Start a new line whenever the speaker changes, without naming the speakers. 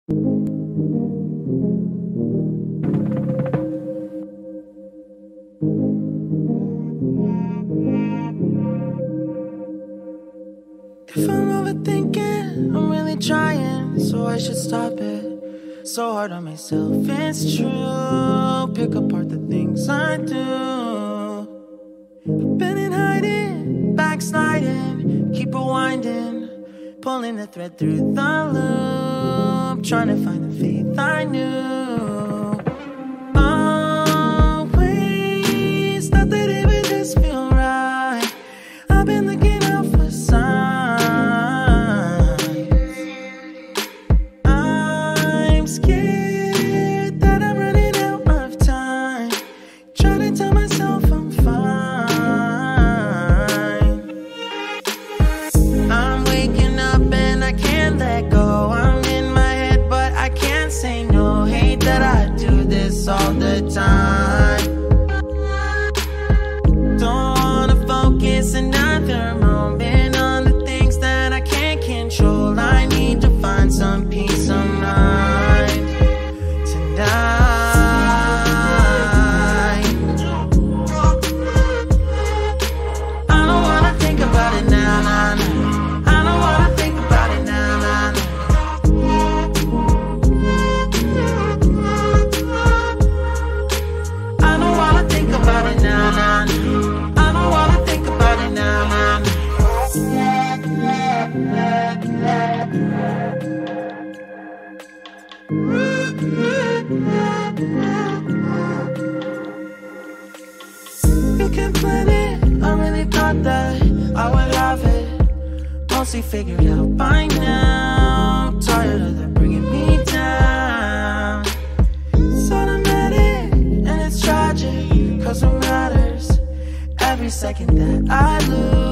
If I'm overthinking, I'm really trying, so I should stop it. So hard on myself, it's true. Pick apart the things I do. I've been in hiding, backsliding, keep rewinding, pulling the thread through the loop, trying to find the faith I knew. Always thought that it would just feel right. I've been looking out for signs. I'm scared that I'm running out of time, trying to tell myself I'm fine. I'm waking up and I can't let go. I'm in my head but I can't say no. Hate that I do this all the time. Don't wanna focus another moment on the things that I can't control. I need to find some peace of mind tonight. I don't wanna think about it now, nah, nah. I don't wanna think about it now, nah, nah. I don't wanna think about it now, nah, nah. I don't wanna think about it now, nah, nah. You can plan it, I really thought that I would have it mostly figured out by now. Tired of them bringing me down. It's automatic and it's tragic, cause it matters every second that I lose.